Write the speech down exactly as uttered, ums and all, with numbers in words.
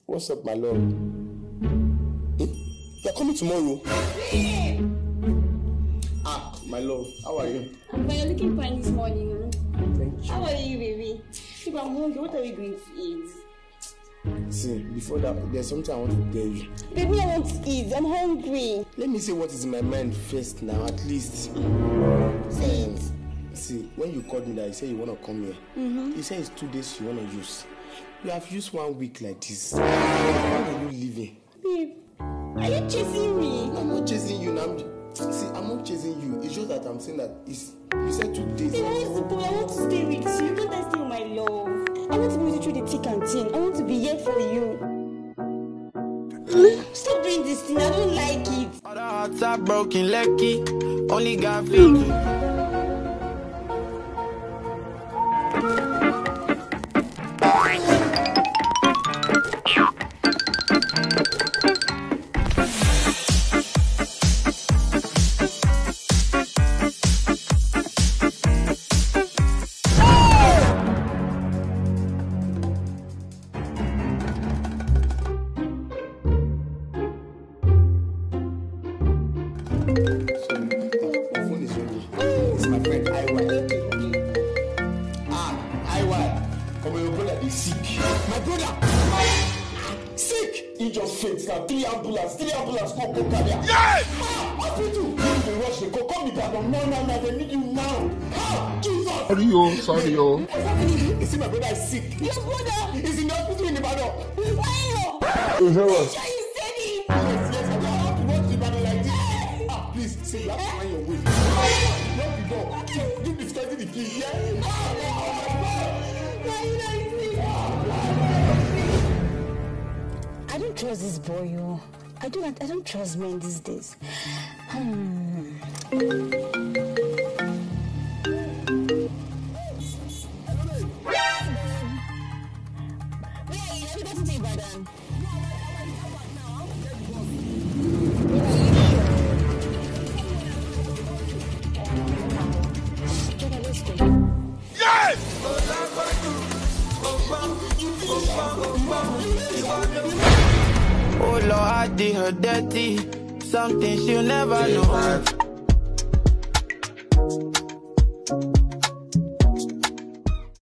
What's up, my love? Hmm? You're coming tomorrow? Ah, my love, how are you? I'm fine. You're looking fine this morning. Thank you. How are you, baby? If I'm hungry, what are we going to eat? See, before that, there's something I want to tell you. Baby, I want to eat. I'm hungry. Let me say what is in my mind first now, at least. Say Um, it. see, when you called me that you said you want to come here, Mm-hmm. you said it's two days you want to use. You have used one week like this. When are you leaving? Babe, are you chasing me? I'm not chasing you now. I'm, see, I'm not chasing you. It's just that I'm saying that it's, you said two days. Babe, I want to go. I want to stay with you. Don't I stay with my love? I want to be with you through the thick and thin. I want to be here for you. Stop doing this thing. I don't like it. Other hearts are broken, lucky. Only God feels you. Three ambulance, three ambulance, go, go, carry her. Yes! Ah, what do you do? You need to rush the call. Call me back. No, no, no, they need you now. Ah, Jesus! Sorry, yo, sorry, yo. What's happening? You see, my brother is sick. Your brother He's in the hospital in Ibadan. Why? Is that Are you what? sure you said it? Yes, yes, I don't have to watch Ibadan like this. Ah, please, say you have to find your way. Lock the door. Keep discussing the key, yeah? Ah, oh my God! Why you like this? I don't trust this boy, yo. I don't. I don't trust men these days. Hmm. Where are you? Have you gotten to Ibadan? Yes! Oh Lord, I did her dirty. Something she'll never know.